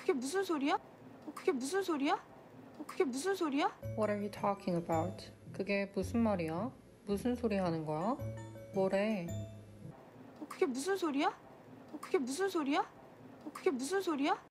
그게 무슨 소리야? 그게 무슨 소리야? 그게 무슨 소리야? What are you talking about? 그게 무슨 말이야? 무슨 소리 하는 거야? 뭐래? 그게 무슨 소리야? 그게 무슨 소리야? 그게 무슨 소리야?